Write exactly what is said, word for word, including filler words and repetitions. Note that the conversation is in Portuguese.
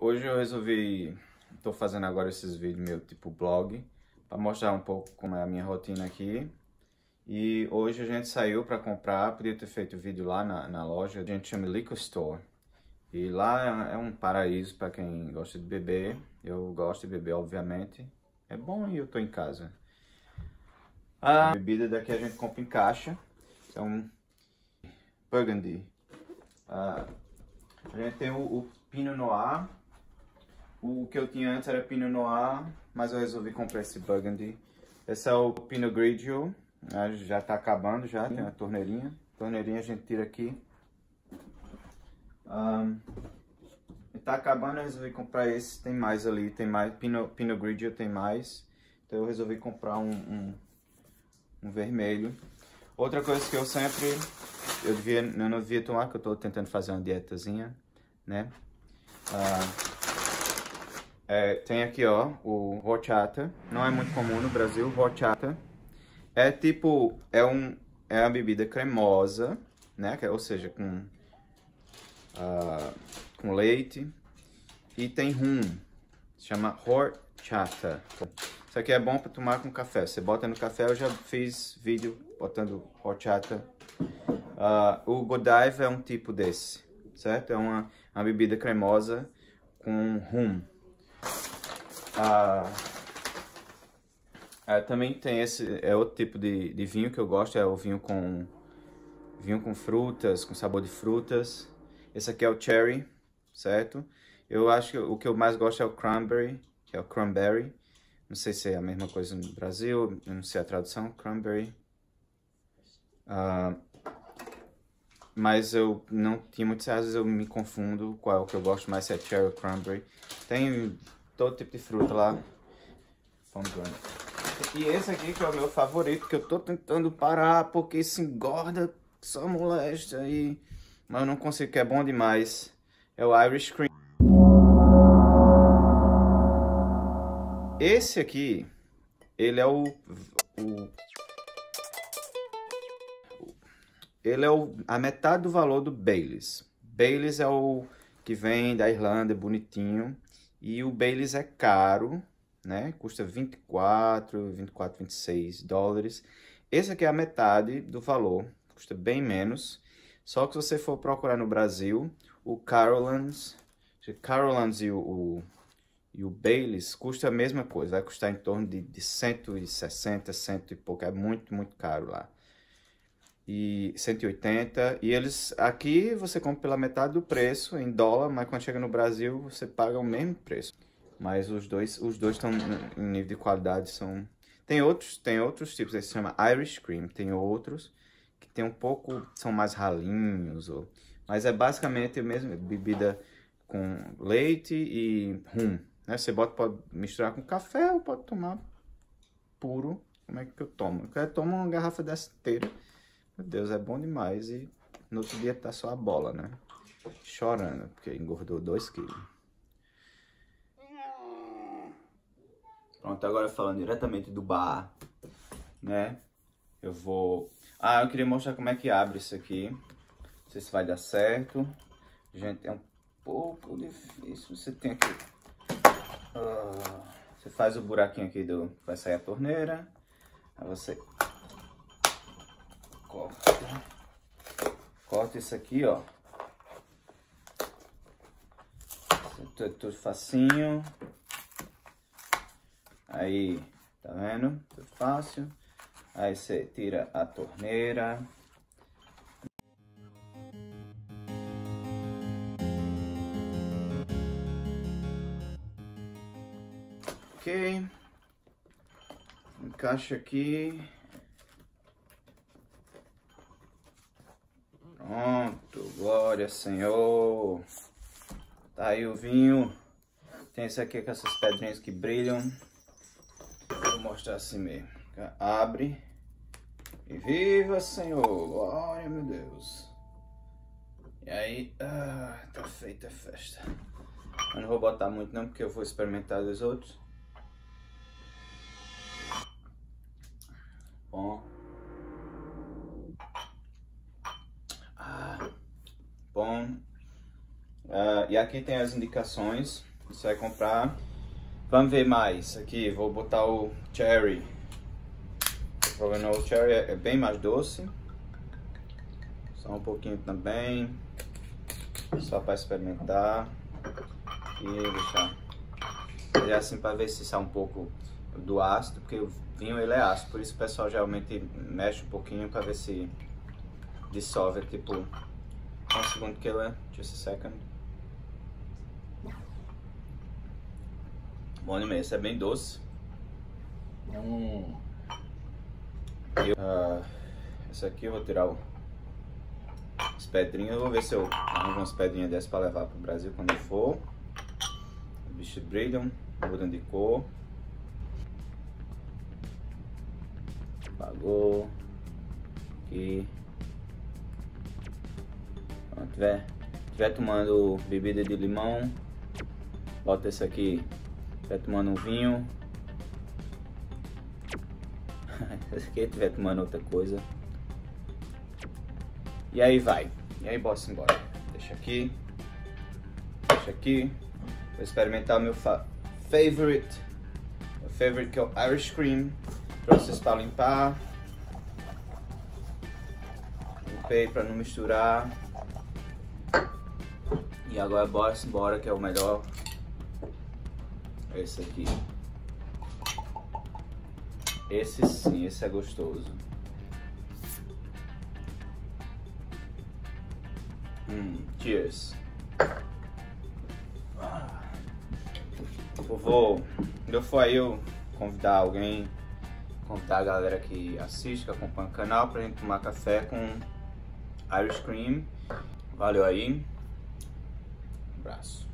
Hoje eu resolvi, tô fazendo agora esses vídeos meu tipo blog, para mostrar um pouco como é a minha rotina aqui. E hoje a gente saiu para comprar, podia ter feito vídeo lá na, na loja, a gente chama Liquor Store. E lá é um paraíso para quem gosta de beber, eu gosto de beber obviamente, é bom e eu tô em casa. A bebida daqui a gente compra em caixa, então Burgundy. Ah, a gente tem o, o Pinot Noir. O que eu tinha antes era Pinot Noir, mas eu resolvi comprar esse Burgundy. Esse é o Pinot Grigio, já tá acabando já, tem a torneirinha. Torneirinha a gente tira aqui. Um, tá acabando, eu resolvi comprar esse, tem mais ali, tem mais, Pinot, Pinot Grigio tem mais. Então eu resolvi comprar um, um, um vermelho. Outra coisa que eu sempre, eu, devia, eu não devia tomar, que eu tô tentando fazer uma dietazinha, né? Uh, É, tem aqui, ó, o horchata. Não é muito comum no Brasil, horchata. É tipo, é, um, é uma bebida cremosa, né? Ou seja, com, uh, com leite. E tem rum. Se chama horchata. Isso aqui é bom para tomar com café. Você bota no café, eu já fiz vídeo botando horchata. Uh, o Godiva é um tipo desse, certo? É uma, uma bebida cremosa com rum. Ah, ah, também tem esse, é outro tipo de, de vinho que eu gosto, é o vinho com vinho com frutas, com sabor de frutas. Esse aqui é o cherry, certo? Eu acho que o que eu mais gosto é o cranberry, que é o cranberry. Não sei se é a mesma coisa no Brasil, eu não sei a tradução, cranberry. Ah, mas eu não tinha muitas vezes eu me confundo qual é o que eu gosto mais, se é cherry ou cranberry. Tem todo tipo de fruta lá. E esse aqui que é o meu favorito, que eu tô tentando parar porque isso engorda, só molesta e... mas eu não consigo, que é bom demais. É o Irish Cream. Esse aqui, ele é o... o ele é o, a metade do valor do Baileys. Baileys é o que vem da Irlanda, é bonitinho. E o Baileys é caro, né? Custa vinte e quatro, vinte e quatro, vinte e seis dólares. Esse aqui é a metade do valor, custa bem menos. Só que se você for procurar no Brasil, o Carolans, Carolans e o, o, e o Baileys custa a mesma coisa. Vai custar em torno de, de cento e sessenta, cento e pouco. É muito, muito caro lá. E cento e oitenta, e eles aqui você compra pela metade do preço em dólar, mas quando chega no Brasil você paga o mesmo preço. Mas os dois os dois estão em nível de qualidade, são tem outros, tem outros tipos, esse se chama Irish Cream, tem outros que tem um pouco, são mais ralinhos, ou, mas é basicamente a mesma bebida com leite e rum, né? Você bota, pode misturar com café ou pode tomar puro. Como é que eu tomo? Eu tomo uma garrafa dessa inteira. Meu Deus, é bom demais. E no outro dia tá só a bola, né? Chorando, porque engordou dois quilos. Pronto, agora falando diretamente do bar, né? Eu vou... Ah, eu queria mostrar como é que abre isso aqui. Não sei se vai dar certo. Gente, é um pouco difícil. Você tem aqui... Uh, você faz o buraquinho aqui do... Vai sair a torneira. Aí você... Corta. Corta isso aqui, ó. Tudo, tudo facinho. Aí, tá vendo? Tudo fácil. Aí você tira a torneira. Ok. Encaixa aqui. Pronto, glória Senhor. Tá aí o vinho. Tem esse aqui com essas pedrinhas que brilham. Vou mostrar assim mesmo. Abre. E viva Senhor. Glória, meu Deus. E aí, ah, tá feita a festa. Eu não vou botar muito não, porque eu vou experimentar dos outros. Bom. Bom, uh, e aqui tem as indicações. Você vai comprar. Vamos ver mais. Aqui, vou botar o cherry. O problema é o cherry é bem mais doce. Só um pouquinho também. Só para experimentar. E deixar. É assim para ver se sai um pouco do ácido, porque o vinho ele é ácido, por isso o pessoal geralmente mexe um pouquinho para ver se dissolve, tipo, um segundo que ele, just a second. Bom demais, esse é bem doce. Hum. E, uh, esse aqui eu vou tirar o, as pedrinhas, eu vou ver se eu arranjo umas pedrinhas dessas para levar para o Brasil quando eu for. Os bichos brilham, mudam de cor. Apagou. Aqui. Quando tiver, tiver tomando bebida de limão, bota esse aqui. Tiver tomando um vinho. Esse aqui tiver tomando outra coisa. E aí vai. E aí bora embora. Deixa aqui. Deixa aqui. Vou experimentar o meu fa favorite. O favorite que é o Irish Cream. Trouxe isso para limpar. Limpei para não misturar. E agora bora embora, que é o melhor. Esse aqui. Esse sim, esse é gostoso. Hum, cheers. Eu vou, quando eu for aí, eu convidar alguém, convidar a galera que assiste, que acompanha o canal, pra gente tomar café com Irish Cream. Valeu aí. Um abraço.